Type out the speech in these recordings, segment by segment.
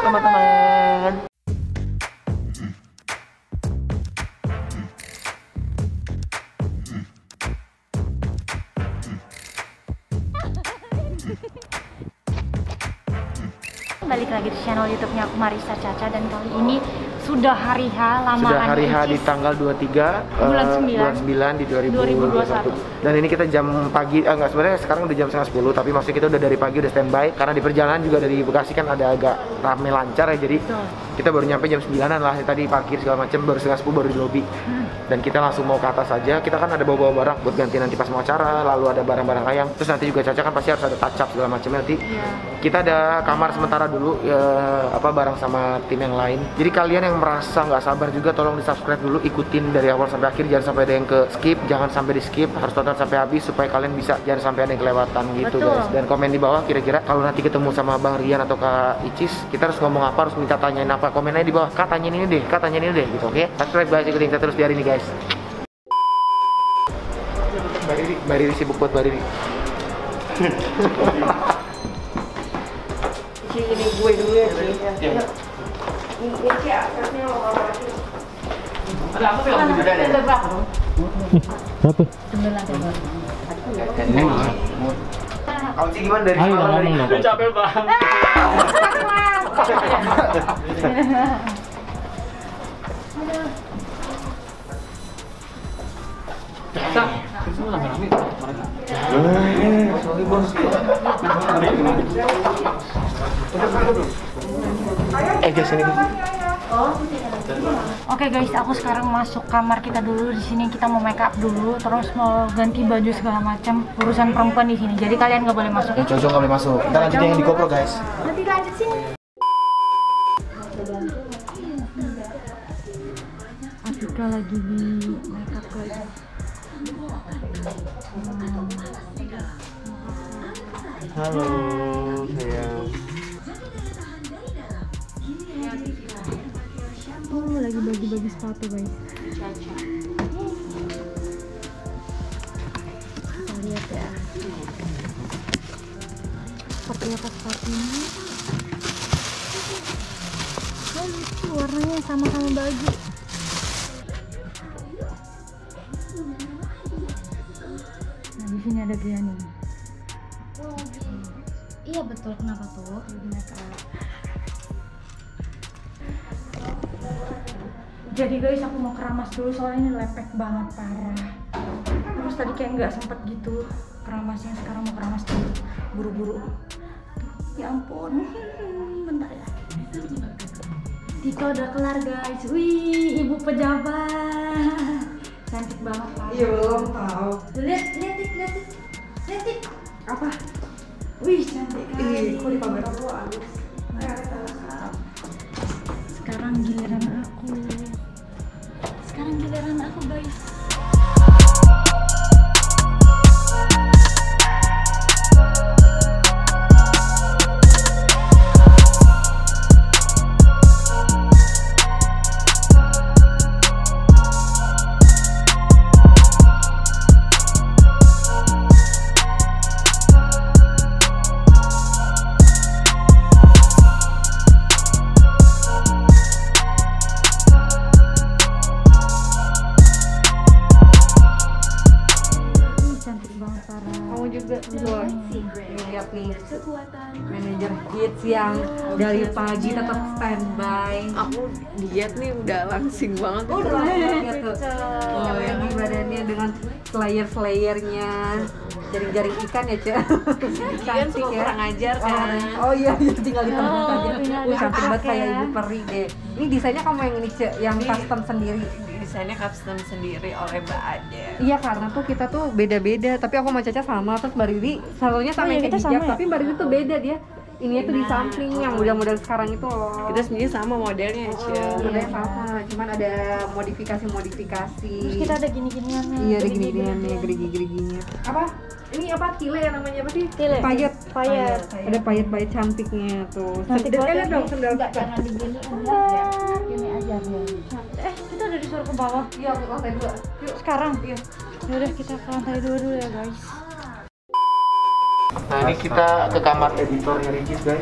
teman-teman. Balik lagi di channel YouTube-nya aku Marissa Caca, dan kali ini sudah hari H lamaran. Sudah hari H di Icis. tanggal 23 bulan 9 di 2021. Dan ini kita jam pagi, enggak, sebenarnya sekarang udah jam setengah 10, tapi maksudnya kita udah dari pagi udah standby karena di perjalanan juga dari Bekasi kan ada agak rame lancar ya, jadi kita baru nyampe jam 9-an lah, tadi parkir segala macam, baru setengah 10 baru di lobi. Dan kita langsung mau ke atas aja. Kita kan ada bawa-bawa barang buat ganti nanti pas mau acara, lalu ada barang-barang ayam. Terus nanti juga Caca kan pasti harus ada touch up segala macam nanti. Kita ada kamar sementara dulu ya, bareng sama tim yang lain. Jadi kalian yang merasa nggak sabar juga tolong di subscribe dulu, ikutin dari awal sampai akhir, jangan sampai ada yang ke skip, jangan sampai di skip, harus tonton sampai habis supaya kalian bisa, jangan sampai ada yang kelewatan gitu. Betul. Guys. Dan komen di bawah kira-kira kalau nanti ketemu sama Bang Rian atau Kak Icis, kita harus ngomong apa, harus minta tanyain apa, komen aja di bawah, Kak tanyain ini deh, Kak tanyain ini deh gitu, oke? Subscribe guys, ikutin kita terus di hari ini guys. Mbak Riri sibuk buat Mbak Riri. Ini gue dulu ya, Ci. Ini Ci, akarnya lagi. Ada apa film? Ada berapa dong? Berapa? 9 ada. Kalau Ci gimana dari Ayo semalam ngomong dari? dong. Capek banget. Sorry bos. Guys ini. Oke guys, aku sekarang masuk kamar kita dulu. Di sini kita mau make up dulu, terus mau ganti baju segala macam. Urusan perempuan di sini. Jadi kalian nggak boleh masuk. Cocok nggak boleh masuk. Kita lanjut yang di GoPro guys. Nanti lanjut sini. Atika lagi di make up lagi. Halo sayang. Oh, lagi bagi-bagi sepatu guys. Kita lihat ya. Seperti apa sepatunya? Oh, lucu, warnanya sama-sama baju. Nah, di sini ada Giani. Iya betul, kenapa tuh? Jadi guys, aku mau keramas dulu soalnya ini lepek banget parah. Terus tadi kayak nggak sempet gitu keramasnya, sekarang mau keramas dulu, buru-buru. Ya ampun, bentar ya. Tika udah kelar guys. Wih, ibu pejabat, cantik banget parah. Iya belum tahu. Lihat apa? Wih, cantik kan? Ih, kok di kamera gua halus. Sekarang giliran aku. Guys. Lihat nih, manajer hits yang dari pagi tetap standby. Aku diet nih udah langsing banget. Oh, udah lihat tuh. Oh, yang di badannya dengan slayer-slayernya, jaring-jaring ikan ya, Cek. Kan suka kurang ajar kan. Oh iya, tinggal ditembus aja. Cantik banget kayak ibu peri deh. Ini desainnya kamu yang ini, Cek, yang custom sendiri. Desainnya custom sendiri oleh Mbak Ade. Iya, karena tuh kita tuh beda-beda, tapi aku sama Caca sama, terus Mbak Riri selalunya sama yang kayak hijab, tapi Mbak Riri tuh beda dia. Ini tuh di samping yang model-model sekarang itu loh. Kita sebenarnya sama modelnya aja. Modelnya sama, cuman ada modifikasi. Terus kita ada gini-giniannya. Iya, ada gini-giniannya, gerigi-geriginya. Apa? Ini apa? Tile ya namanya, apa sih? Tile. Payet. Payet. Ada payet-payet cantiknya tuh. Cantik Sendal banget dong, nih. sendal Enggak, kita. jangan digini ini aja ya. Kita udah disuruh ke bawah. Iya, ke lantai 2. Yuk. Sekarang. Iya. Yaudah kita ke lantai 2 dulu ya guys. Nah ini kita ke kamar editornya Ricis guys.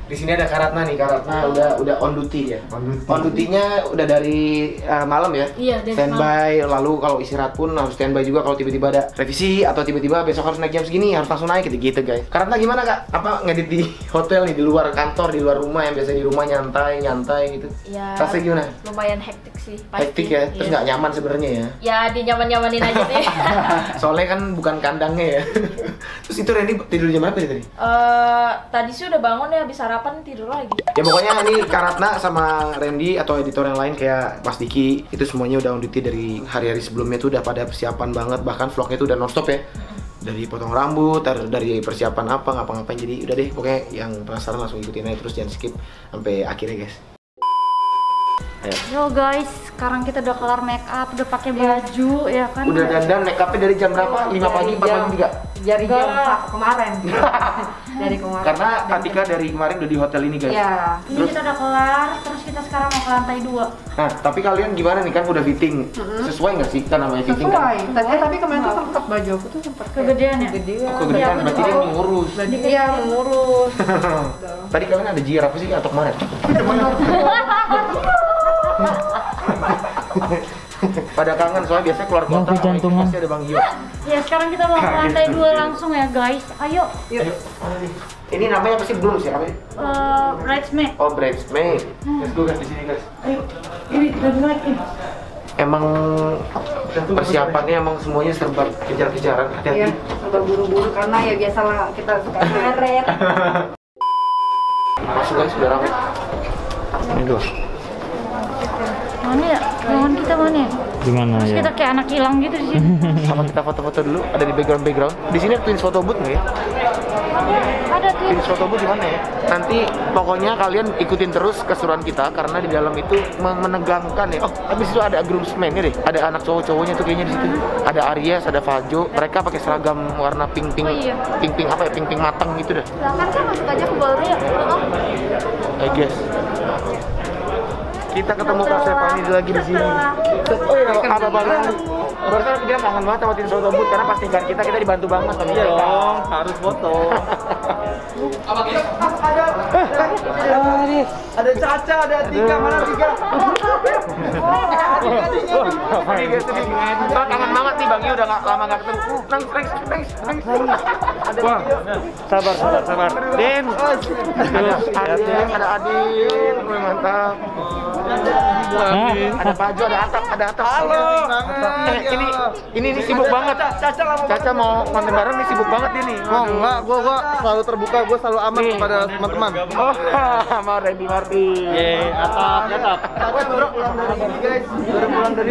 Di sini ada Karatna nih, Karatna udah on duty ya. On duty-nya udah dari malam ya. Iya, dari standby, lalu kalau istirahat pun harus standby juga kalau tiba-tiba ada revisi atau tiba-tiba besok harus naik jam segini harus langsung naik gitu guys. Karatna gimana Kak? Apa ngedit di hotel nih, di luar kantor, di luar rumah yang biasa di rumah nyantai gitu? Ya, rasanya gimana? lumayan hektik sih. Hektik ya, terus nggak nyaman sebenarnya ya? Ya di nyaman-nyamanin aja deh. Soalnya kan bukan kandangnya ya. Terus itu Randy tidur jam berapa sih tadi? Tadi sih udah bangun ya, habis sarapan tidur lagi. Ya pokoknya ini Karatna sama Randy atau editor yang lain kayak Mas Diki itu semuanya udah on duty dari hari-hari sebelumnya tuh udah pada persiapan banget, bahkan vlognya tuh udah nonstop ya. Dari potong rambut, dari persiapan apa, ngapa-ngapain. Jadi udah deh, pokoknya yang penasaran langsung ikutin aja terus, jangan skip sampai akhirnya guys. Ayo. Yo guys, sekarang kita udah kelar make up, udah pakai baju ya kan. Udah dandan, make upnya dari jam berapa? 5 pagi, 4 pagi juga? Dari jam kemarin. Dari kemarin. Karena Atika dari kemarin udah di hotel ini guys. Iya. Ini kita udah kelar, terus kita sekarang mau ke lantai 2. Nah, tapi kalian gimana nih, kan udah fitting? Sesuai nggak sih kan namanya fitting kan? Sesuai. Tapi kemarin tuh sempet baju aku tuh sempet Kegedean ya? kegedean. Oh, kegedean, berarti dia ngurus. Iya, mengurus. Tadi kalian ada JR apa sih atau kemana? Pada kangen soalnya biasanya keluar kota pasti ada Bang Gio. Ya sekarang kita mau ke lantai 2 langsung ya guys. Ayo. Ayo. Ini namanya apa sih, belum sih apa? Bridesmaid. Oh, bridesmaid. Let's go guys, di sini guys. Ayo. Ini bridesmaid ini. Emang persiapannya emang semuanya serba kejar-kejaran, Iya, hati-hati. serba buru-buru karena ya biasalah kita suka ngaret. Masuk guys, udah rame. Ini dua. Mana ya? Ruangan kita mana ya? Gimana Terus ya? kita kayak anak hilang gitu di sini. Sama kita foto-foto dulu, ada di background. Di sini twins photo booth nggak ya? Ada tuh. Twins photo booth di mana ya? Nanti pokoknya kalian ikutin terus keseruan kita karena di dalam itu menegangkan ya. Oh, habis itu ada groomsmen-nya deh. Ada anak cowok-cowoknya tuh kayaknya di situ. Ada Aries, ada Fajo. Mereka pakai seragam warna pink-pink. Oh, iya. Pink-pink apa ya? Pink-pink matang gitu deh. Silakan kan masuk aja ke bawah ya. Guys. Kita ketemu Kak Stefani lagi di sini. Oh iya, apa barusan? Barusan dia kangen banget sama tim photo booth karena pas tinggal kita dibantu banget sama Iya mereka. dong, harus foto. Ada Caca, ada Tika, mana Tika? Sedih guys, sedih. Kangen banget nih, Bang Yu udah lama nggak ketemu. Nangis. Wah, sabar. Din. Ada Adin, gue mantap. Ada Pajo, ada Atap. Halo. Ini sibuk banget. Caca mau konten bareng nih, sibuk banget dia nih. Oh enggak, gua selalu terbuka, gua selalu aman kepada teman-teman. Oh, sama Randy Martin. Yeay, atap. Baru pulang dari ini guys, baru pulang dari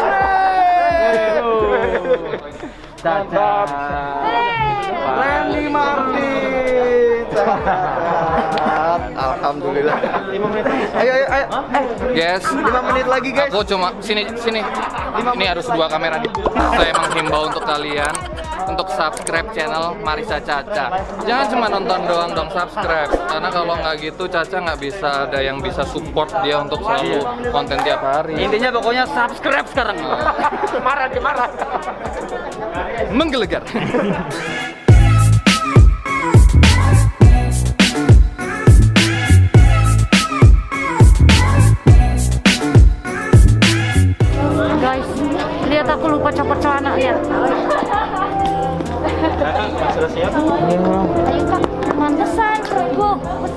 Caca. Randy Martin. Alhamdulillah. 5 menit. Ayo. Guys, 5 menit lagi guys. aku cuma sini. Ini harus 2 kamera nih. Saya menghimbau untuk kalian untuk subscribe channel Marissa Caca. Jangan cuma nonton doang dong, subscribe. Karena kalau nggak gitu Caca nggak bisa ada yang bisa support dia untuk selalu konten tiap hari. Intinya pokoknya subscribe sekarang. Dia marah. Menggelegar. Guys, lihat aku lupa copot celana, lihat. Sudah siap? Ayo Kak, mantesan perutku.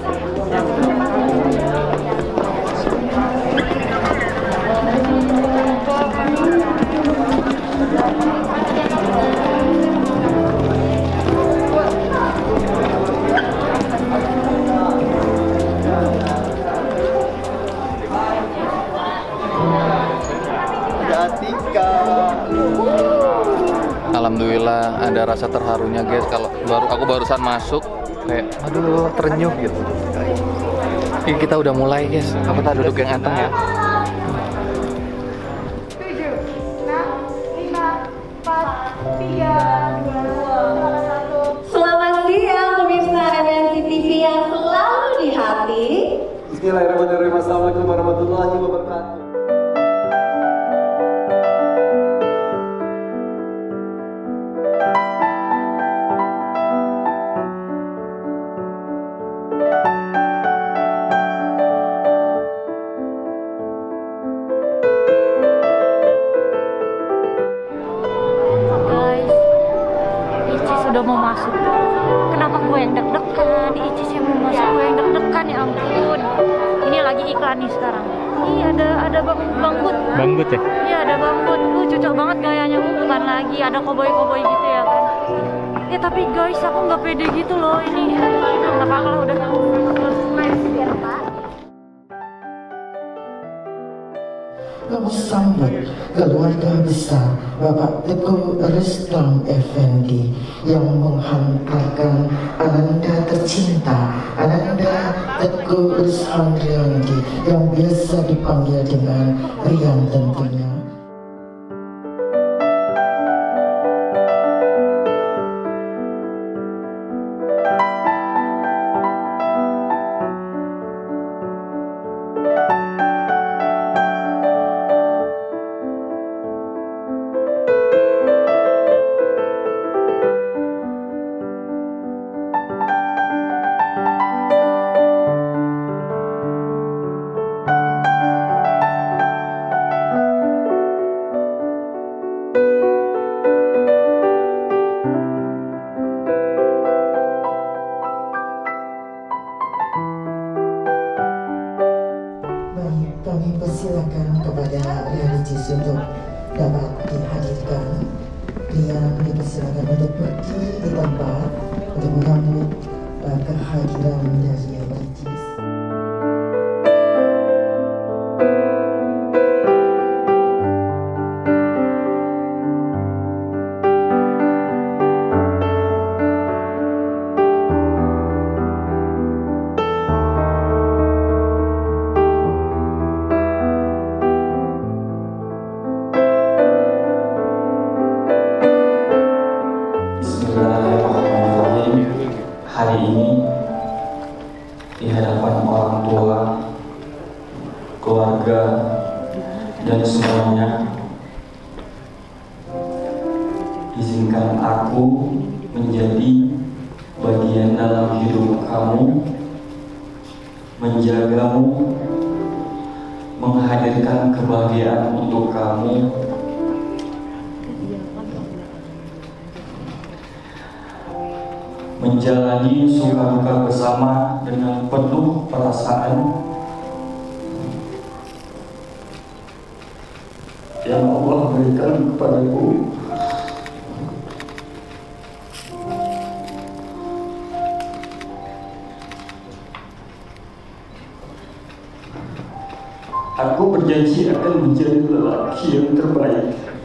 Ada Tika. Alhamdulillah ada rasa terharunya guys. Kalau aku barusan masuk kayak aduh terenyuh gitu. Ini kita udah mulai guys. Aku tak duduk yang anteng ya. Selamat siang pemirsa MNC TV yang selalu di hati. Bismillahirrahmanirrahim. Assalamualaikum warahmatullahi wabarakatuh. nih sekarang. Iya, ada bangkut. Bangkut ya? Iya, ada bangkut. Cocok banget gayanya, bukan lagi ada koboi-koboi gitu ya kan. Ya tapi guys, aku nggak pede gitu loh ini. Nggak apa-apa lah, udah. Kami sambut keluarga besar Bapak Teguh Rustam Effendi yang menghantarkan Ananda tercinta, Ananda Teguh Rustam Riondi yang biasa dipanggil dengan Rian tentunya. Kami persilakan kepada Religius untuk dapat dihadirkan. Rian dipersilakan untuk pergi di tempat untuk menyambut kehadiran dari Religius. Hari ini di hadapan orang tua, keluarga, dan semuanya, izinkan aku menjadi bagian dalam hidup kamu, menjagamu, menghadirkan kebahagiaan untuk kamu, menjalani suka duka bersama dengan penuh perasaan yang Allah berikan kepadaku. Aku berjanji akan menjadi lelaki yang terbaik.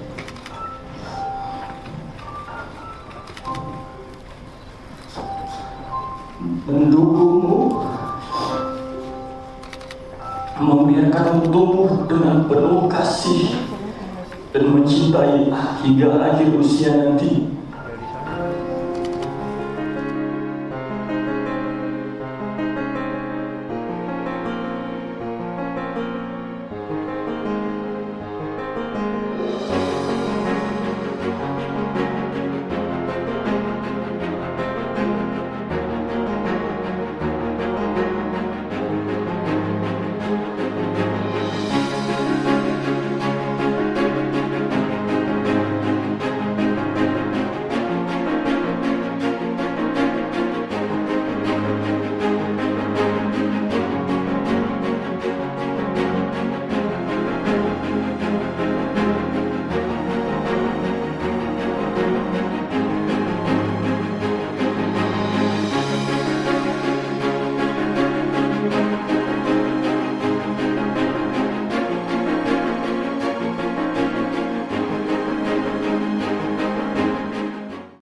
Mendukungmu, membiarkanmu tumbuh dengan penuh kasih dan mencintai hingga akhir usia nanti.